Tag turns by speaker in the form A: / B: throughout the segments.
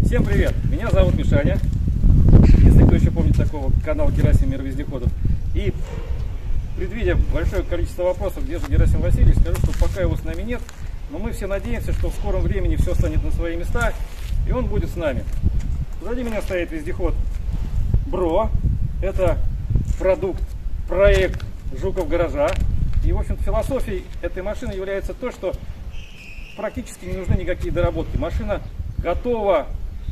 A: Всем привет! Меня зовут Мишаня, если кто еще помнит такого канала Герасим Мир Вездеходов. И предвидя большое количество вопросов, где же Герасим Васильевич, скажу, что пока его с нами нет, но мы все надеемся, что в скором времени все станет на свои места, и он будет с нами. Позади меня стоит вездеход Бро. Это проект Жуков гаража. И, в общем-то, философией этой машины является то, что практически не нужны никакие доработки. Машина готова,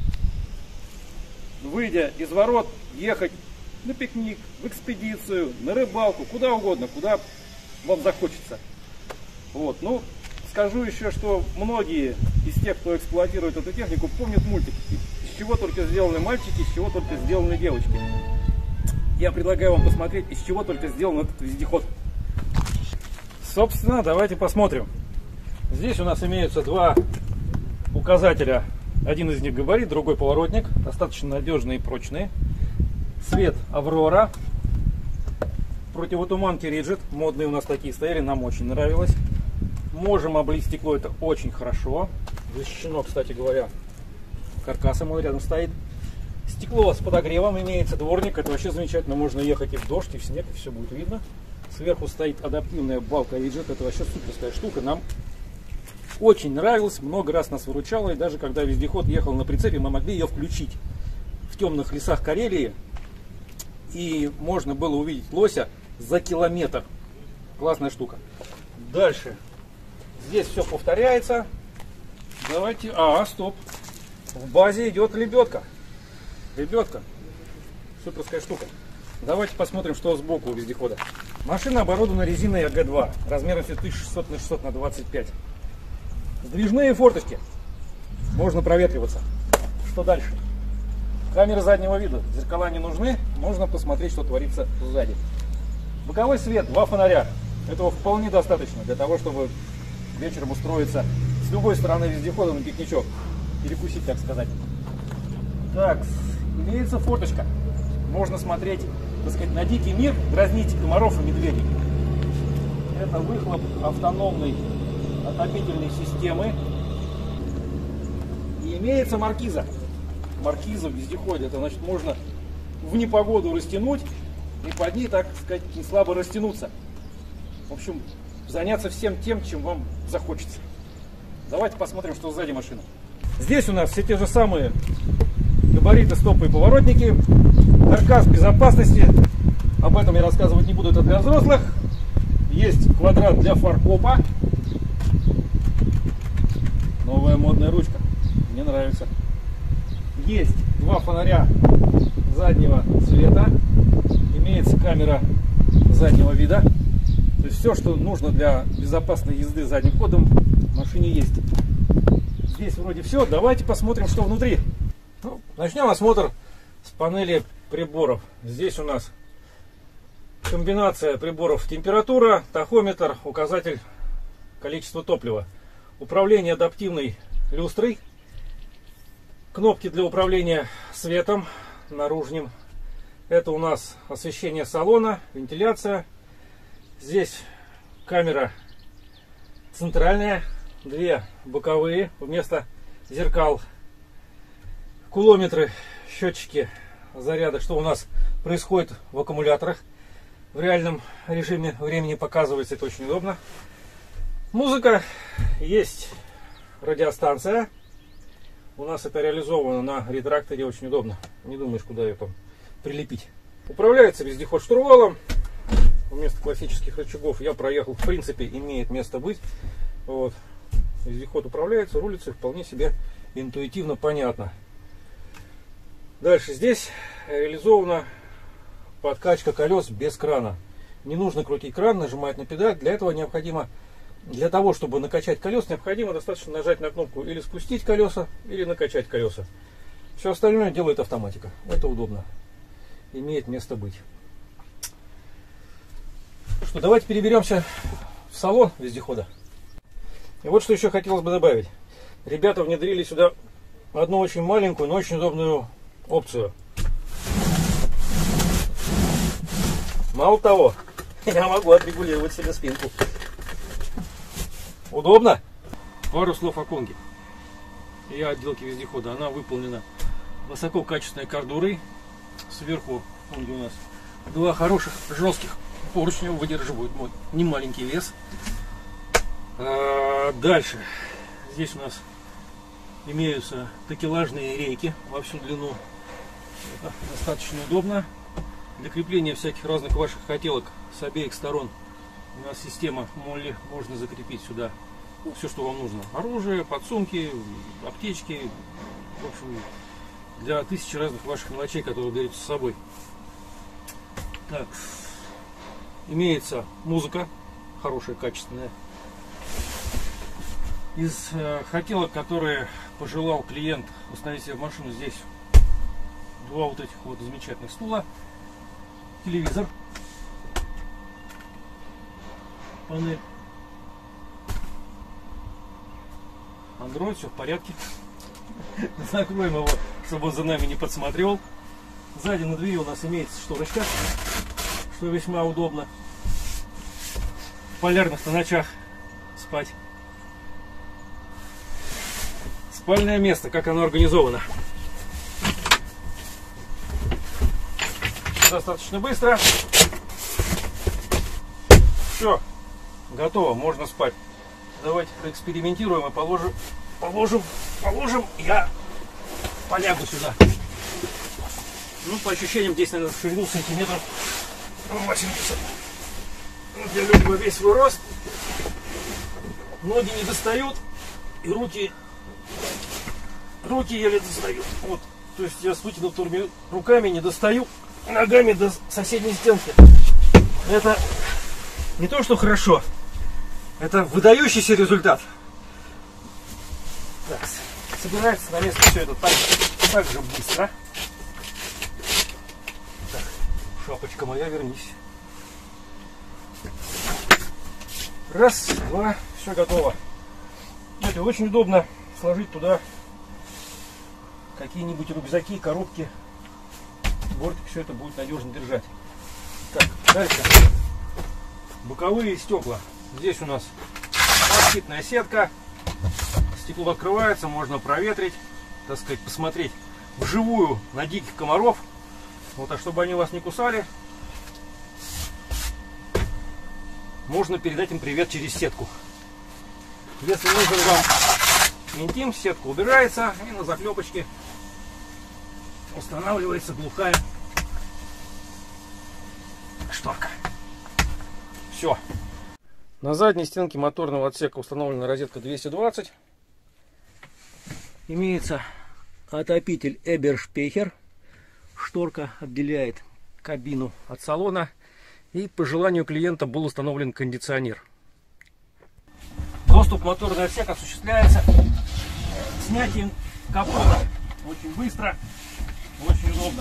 A: выйдя из ворот, ехать на пикник, в экспедицию, на рыбалку, куда угодно, куда вам захочется. Вот. Ну, скажу еще, что многие из тех, кто эксплуатирует эту технику, помнят мультик, из чего только сделаны мальчики, из чего только сделаны девочки. Я предлагаю вам посмотреть, из чего только сделан этот вездеход. Собственно, давайте посмотрим. Здесь у нас имеются два указателя. Один из них габарит, другой поворотник. Достаточно надежные и прочные. Свет Аврора. Противотуманки Риджит. Модные у нас такие стояли, нам очень нравилось. Можем облить стекло, это очень хорошо. Защищено, кстати говоря, каркасом, он рядом стоит. Стекло с подогревом, имеется дворник. Это вообще замечательно. Можно ехать и в дождь, и в снег, и все будет видно. Сверху стоит адаптивная балка Риджит. Это вообще суперская штука. Нам очень нравилось, много раз нас выручало. И даже когда вездеход ехал на прицепе, мы могли ее включить в темных лесах Карелии. И можно было увидеть лося за километр. Классная штука. Дальше. Здесь все повторяется. Давайте... стоп. В базе идет лебедка. Лебедка. Суперская штука. Давайте посмотрим, что сбоку у вездехода. Машина оборудована резиной АГ2 размером 1600 на 600 на 25. Сдвижные форточки. Можно проветриваться. Что дальше? Камеры заднего вида. Зеркала не нужны. Можно посмотреть, что творится сзади. Боковой свет. Два фонаря. Этого вполне достаточно для того, чтобы вечером устроиться с любой стороны вездехода на пикничок. Перекусить, так сказать. Так, имеется форточка. Можно смотреть, так сказать, на дикий мир, дразнить комаров и медведей. Это выхлоп автономной отопительной системы. И имеется маркиза. Маркиза в вездеходе. Это значит, можно в непогоду растянуть и под ней, так сказать, не слабо растянуться. В общем, заняться всем тем, чем вам захочется. Давайте посмотрим, что сзади машины. Здесь у нас все те же самые габариты, стопы и поворотники. Каркас безопасности. Об этом я рассказывать не буду, это для взрослых. Есть квадрат для фаркопа. Новая модная ручка. Мне нравится. Есть два фонаря заднего цвета. Имеется камера заднего вида. То есть все, что нужно для безопасной езды задним ходом, в машине есть. Здесь вроде все. Давайте посмотрим, что внутри. Начнем осмотр с панели приборов. Здесь у нас комбинация приборов: температура, тахометр, указатель количества топлива, управление адаптивной люстрой, кнопки для управления светом наружным. Это у нас освещение салона, вентиляция. Здесь камера центральная, две боковые вместо зеркал, кулометры, счетчики заряда, что у нас происходит в аккумуляторах. В реальном режиме времени показывается, это очень удобно. Музыка, есть радиостанция. У нас это реализовано на ретракторе, очень удобно. Не думаешь, куда ее там прилепить. Управляется вездеход штурвалом. Вместо классических рычагов я проехал, в принципе, имеет место быть. Вот. Вездеход управляется, рулится вполне себе интуитивно понятно. Дальше здесь реализована подкачка колес без крана. Не нужно крутить кран, нажимать на педаль. Для этого необходимо, для того, чтобы накачать колес, необходимо достаточно нажать на кнопку или спустить колеса, или накачать колеса. Все остальное делает автоматика. Это удобно. Имеет место быть. Что, давайте переберемся в салон вездехода. И вот что еще хотелось бы добавить. Ребята внедрили сюда одну очень маленькую, но очень удобную опцию. Мало того, я могу отрегулировать себе спинку. Удобно? Пару слов о Конге. и отделки вездехода. Она выполнена высококачественной кордурой. Сверху, где у нас два хороших жестких поручня, выдерживают мой немаленький вес. Дальше здесь у нас имеются такелажные рейки во всю длину. Это достаточно удобно. Для крепления всяких разных ваших хотелок с обеих сторон у нас система молли. Можно закрепить сюда все, что вам нужно. Оружие, подсумки, аптечки. В общем, для тысячи разных ваших мелочей, которые вы берете с собой. Так, имеется музыка хорошая, качественная. Из хотелок, которые пожелал клиент установить себе в машину, здесь два вот этих вот замечательных стула, телевизор, панель, Android, все в порядке. Закроем его, чтобы он за нами не подсмотрел. Сзади на двери у нас имеется шторочка, что весьма удобно в полярных ночах спать. Спальное место, как оно организовано. Достаточно быстро. Все, готово, можно спать. Давайте поэкспериментируем и положим, я полягу сюда. Ну, по ощущениям, здесь, наверное, в ширину сантиметров 80. Я люблю весь свой рост. Ноги не достают, и руки еле достают. Вот, то есть я с вытянутыми руками не достаю ногами до соседней стенки. Это не то, что хорошо, это выдающийся результат. Так, собирается на место все это так же быстро. Так, шапочка моя, вернись. Раз, два, все готово. Это очень удобно сложить туда какие-нибудь рюкзаки, коробки. Бортик все это будет надежно держать. Так, дальше. Боковые стекла. Здесь у нас москитная сетка. Стекло открывается, можно проветрить, так сказать, посмотреть вживую на диких комаров. Вот, а чтобы они вас не кусали, можно передать им привет через сетку. Если нужен вам интим, сетка убирается и на заклепочке устанавливается глухая шторка. Все. На задней стенке моторного отсека установлена розетка 220. Имеется отопитель Eberspeicher. Шторка отделяет кабину от салона. И по желанию клиента был установлен кондиционер. Доступ в моторный отсек осуществляется снятием капота. Очень быстро, очень удобно.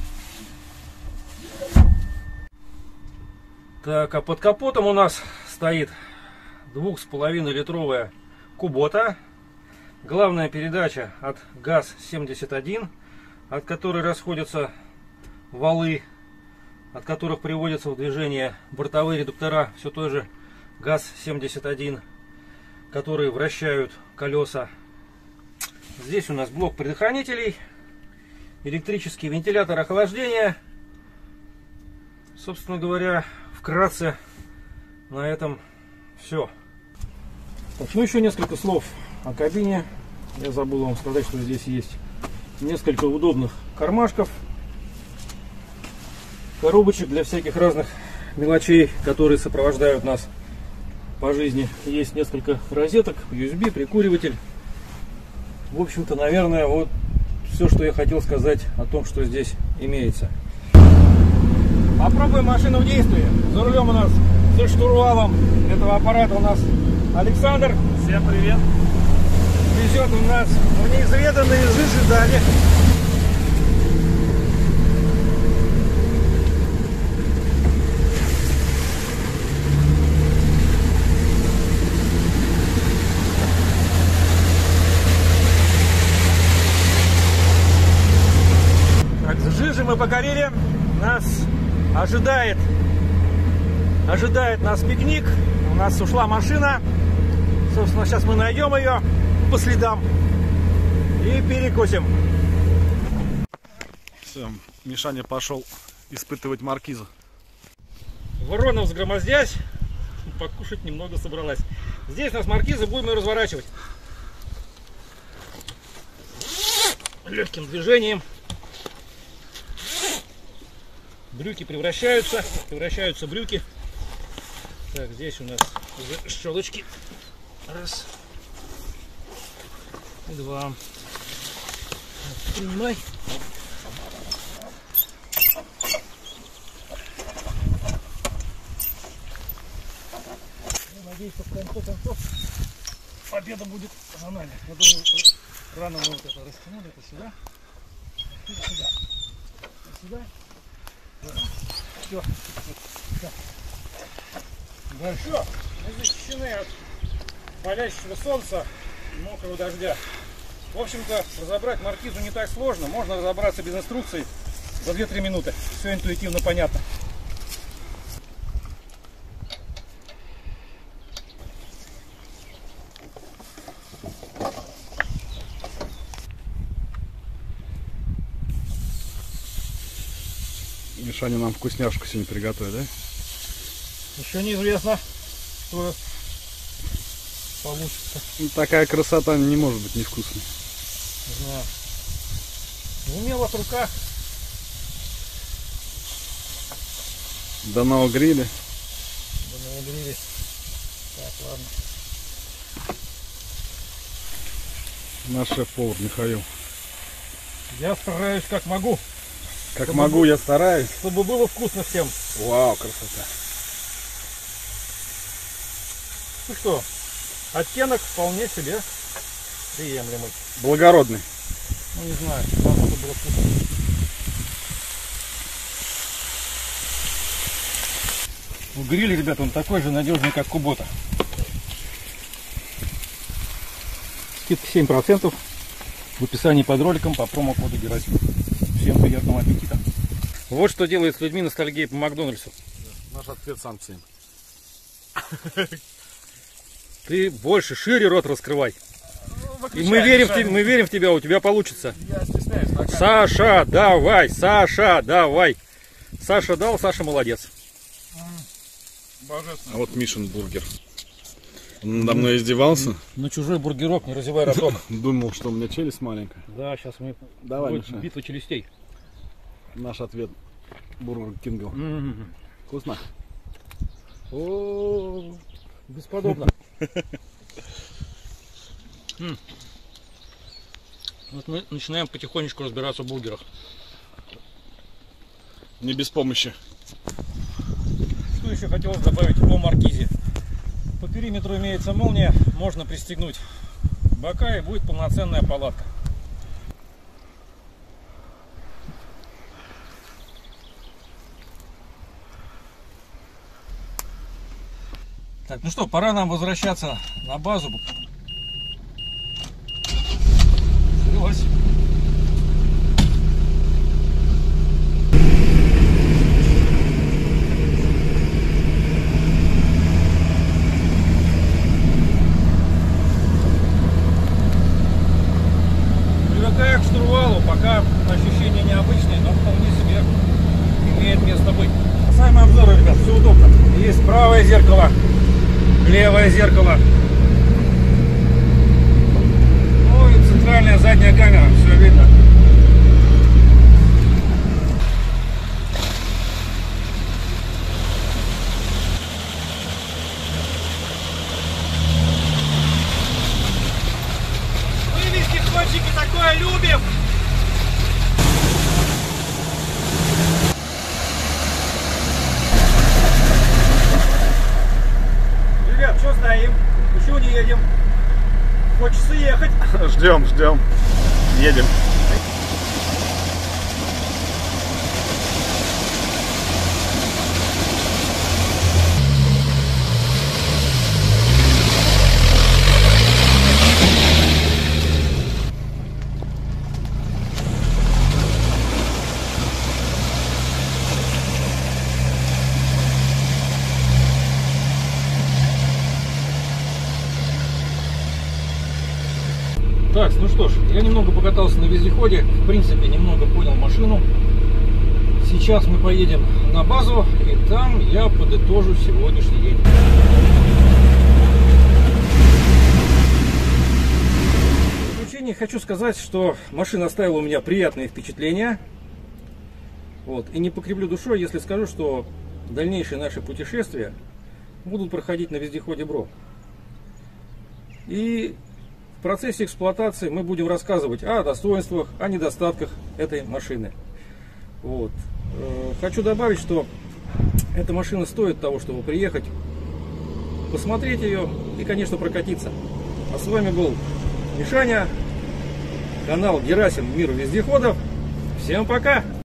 A: Так, а под капотом у нас стоит 2,5-литровая Kubota. Главная передача от ГАЗ-71, от которой расходятся валы, от которых приводятся в движение бортовые редуктора все той же ГАЗ-71, которые вращают колеса. Здесь у нас блок предохранителей, электрический вентилятор охлаждения. Собственно говоря, вкратце на этом все. Так, ну еще несколько слов о кабине. Я забыл вам сказать, что здесь есть несколько удобных кармашков, коробочек для всяких разных мелочей, которые сопровождают нас по жизни. Есть несколько розеток, USB, прикуриватель. В общем-то, наверное, вот все, что я хотел сказать о том, что здесь имеется. Попробуем машину в действии. За рулем у нас, за штурвалом этого аппарата у нас Александр. Всем привет. Везет у нас в неизведанные жижи дали. Так, жижи мы покорили. Нас ожидает нас пикник. У нас ушла машина. Собственно, сейчас мы найдем ее по следам И перекусим.
B: Все, Мишаня пошел испытывать маркизу.
A: Ворона, взгромоздясь, покушать немного собралась. Здесь у нас маркиза, будем ее разворачивать. Легким движением. Брюки превращаются брюки. Так, здесь у нас уже щелочки. Раз. И два. Принимай. Я надеюсь, что в конце концов победа будет за нами. Я думаю, рано мы вот это растянули. Это сюда. И сюда. И сюда. Все. Дальше. Мы защищены от палящего солнца и мокрого дождя. В общем-то, разобрать маркизу не так сложно. Можно разобраться без инструкций за 2-3 минуты. Все интуитивно понятно.
B: Мишаня нам вкусняшку сегодня приготовит, да?
A: Еще неизвестно, что получится.
B: Ну, такая красота не может быть невкусной.
A: Не знаю. Умело в руках.
B: Да на гриле.
A: Да на гриле. Так, ладно.
B: Наш шеф-повар Михаил.
A: Я стараюсь как могу.
B: Как могу, я стараюсь.
A: Чтобы было вкусно всем.
B: Вау, красота.
A: Ну что, оттенок вполне себе приемлемый.
B: Благородный.
A: Ну не знаю, главное, чтобы было вкусно. Ну, гриль, ребята, он такой же надежный, как Кубота. Скидка 7% в описании под роликом по промокоду Герасим. Всем приятного аппетита. Вот что делает с людьми ностальгия по Макдональдсу.
B: Наш ответ санкциям.
A: Ты больше, шире рот раскрывай. И мы верим в тебя, у тебя получится.
B: Я стесняюсь.
A: Саша, давай, Саша, давай. Саша дал, Саша молодец.
B: Божественно. А вот Мишин бургер. Он надо мной издевался.
A: На чужой бургерок не разевай роток.
B: Думал, что у меня челюсть маленькая.
A: Да, сейчас мы...
B: Давай,
A: будет
B: Миша.
A: битва челюстей.
B: Наш ответ Бургер Кингл. Вкусно?
A: О, бесподобно. Вот мы начинаем потихонечку разбираться в бургерах.
B: Не без помощи.
A: Что еще хотелось добавить о маркизе? По периметру имеется молния, можно пристегнуть бока и будет полноценная палатка. Так, ну что, пора нам возвращаться на базу. Началось. Привыкаю к штурвалу, пока ощущения необычные, но вполне себе имеет место быть. Самый обзор, ребят, все удобно. Есть правое зеркало, левое зеркало. Ну и центральная задняя камера, все видно. Мы вездеходчики такое любим. Ребят, что стоим? Еще не едем. Хочется ехать.
B: Ждем, ждем. Едем.
A: Так, ну что ж, Я немного покатался на вездеходе, в принципе, немного понял машину. Сейчас мы поедем на базу, и там я подытожу сегодняшний день. В заключение хочу сказать, что машина оставила у меня приятные впечатления. Вот. И не покривлю душой, если скажу, что дальнейшие наши путешествия будут проходить на вездеходе Бро. И в процессе эксплуатации мы будем рассказывать о достоинствах, о недостатках этой машины. Вот. Хочу добавить, что эта машина стоит того, чтобы приехать, посмотреть ее и, конечно, прокатиться. А с вами был Мишаня, канал Герасим Мир вездеходов. Всем пока!